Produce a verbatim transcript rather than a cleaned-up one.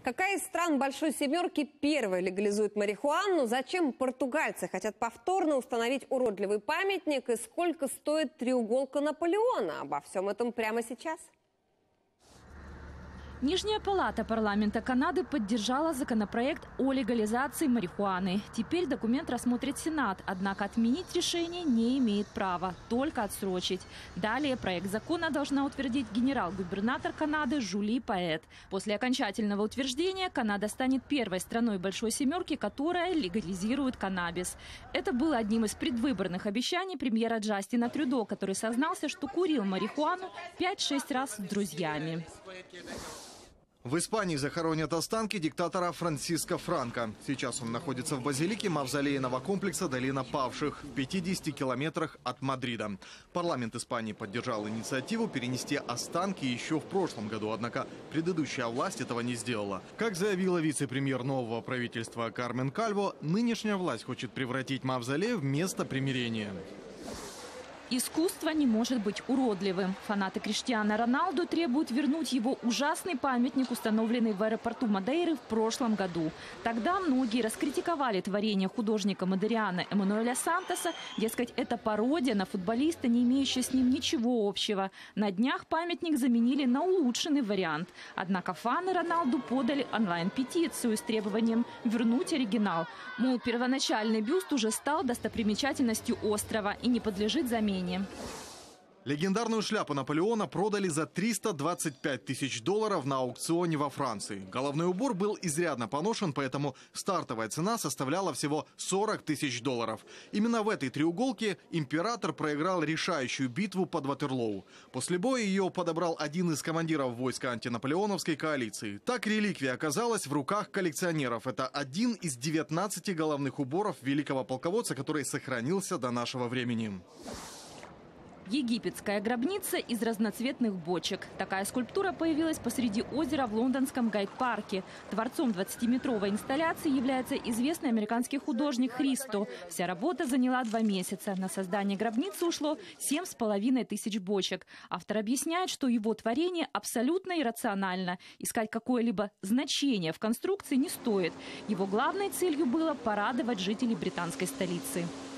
Какая из стран Большой Семерки первой легализует марихуану? Зачем португальцы хотят повторно установить уродливый памятник? И сколько стоит треуголка Наполеона? Обо всем этом прямо сейчас. Нижняя палата парламента Канады поддержала законопроект о легализации марихуаны. Теперь документ рассмотрит Сенат, однако отменить решение не имеет права, только отсрочить. Далее проект закона должна утвердить генерал-губернатор Канады Жюли Паэт. После окончательного утверждения Канада станет первой страной Большой Семерки, которая легализирует каннабис. Это было одним из предвыборных обещаний премьера Джастина Трюдо, который сознался, что курил марихуану пять-шесть раз с друзьями. В Испании захоронят останки диктатора Франсиско Франко. Сейчас он находится в базилике мавзолейного комплекса «Долина павших» в пятидесяти километрах от Мадрида. Парламент Испании поддержал инициативу перенести останки еще в прошлом году, однако предыдущая власть этого не сделала. Как заявила вице-премьер нового правительства Кармен Кальво, нынешняя власть хочет превратить мавзолей в место примирения. Искусство не может быть уродливым. Фанаты Криштиану Роналду требуют вернуть его ужасный памятник, установленный в аэропорту Мадейры в прошлом году. Тогда многие раскритиковали творение художника Модериана Эммануэля Сантоса. Дескать, это пародия на футболиста, не имеющая с ним ничего общего. На днях памятник заменили на улучшенный вариант. Однако фаны Роналду подали онлайн-петицию с требованием вернуть оригинал. Мол, первоначальный бюст уже стал достопримечательностью острова и не подлежит замене. Легендарную шляпу Наполеона продали за триста двадцать пять тысяч долларов на аукционе во Франции. Головной убор был изрядно поношен, поэтому стартовая цена составляла всего сорок тысяч долларов. Именно в этой треуголке император проиграл решающую битву под Ватерлоу. После боя ее подобрал один из командиров войска антинаполеоновской коалиции. Так реликвия оказалась в руках коллекционеров. Это один из девятнадцати головных уборов великого полководца, который сохранился до нашего времени. Египетская гробница из разноцветных бочек. Такая скульптура появилась посреди озера в лондонском Гайд-парке. Творцом двадцатиметровой инсталляции является известный американский художник Христо. Вся работа заняла два месяца. На создание гробницы ушло семь с половиной тысяч бочек. Автор объясняет, что его творение абсолютно иррационально. Искать какое-либо значение в конструкции не стоит. Его главной целью было порадовать жителей британской столицы.